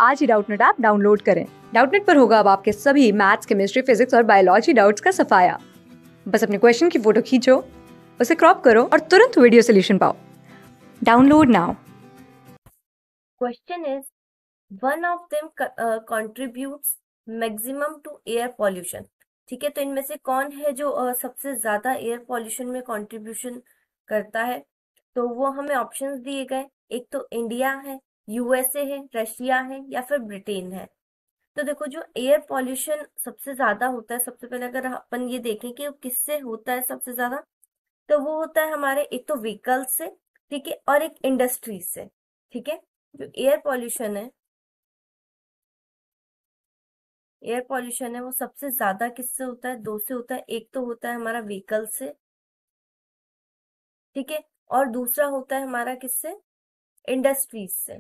आज ही Doubtnut app download करें। डाउटनेट पर होगा अब आपके सभी मैथ्स, केमिस्ट्री, फिजिक्स और बायोलॉजी डाउट्स का सफाया। बस अपने क्वेश्चन की फोटो खींचो, उसे क्रॉप करो और तुरंत वीडियो सोल्यूशन पाओ। Download now. Question is, one of them contributes maximum to air pollution. ठीक है, तो इनमें से कौन है जो सबसे ज्यादा एयर पॉल्यूशन में कंट्रीब्यूशन करता है? तो वो हमें ऑप्शंस दिए गए, एक तो इंडिया है, यूएसए है, रशिया है या फिर ब्रिटेन है। तो देखो, जो एयर पॉल्यूशन सबसे ज्यादा होता है, सबसे पहले अगर अपन ये देखें कि वो किससे होता है सबसे ज्यादा, तो वो होता है हमारे एक तो व्हीकल से, ठीक है, और एक इंडस्ट्रीज से। ठीक है, जो एयर पॉल्यूशन है वो सबसे ज्यादा किससे होता है? दो से होता है, एक तो होता है हमारा व्हीकल से, ठीक है, और दूसरा होता है हमारा किससे? इंडस्ट्रीज से।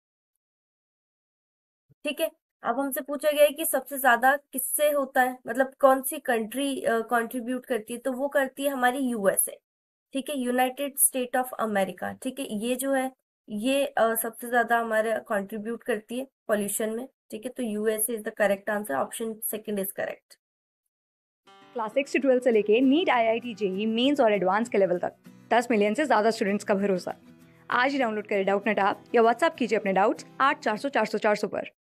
ठीक है, अब हमसे पूछा गया है कि सबसे ज्यादा किससे होता है, मतलब कौन सी कंट्री कंट्रीब्यूट करती है, तो वो करती है हमारी यूएसए। ठीक है, यूनाइटेड स्टेट ऑफ अमेरिका। ठीक है, ये जो है ये सबसे ज्यादा हमारे कंट्रीब्यूट करती है पॉल्यूशन में। ठीक है, तो USA is the correct answer, option second is correct. Class 6 से 12 से लेके नीट, आईआईटी, जेईई मेंस और एडवांस के लेवल तक 10 मिलियन से ज्यादा स्टूडेंट्स का भरोसा। आज ही डाउनलोड करें डाउटनेट ऐप या व्हाट्सएप कीजिए अपने डाउट्स 8400 400 400 पर।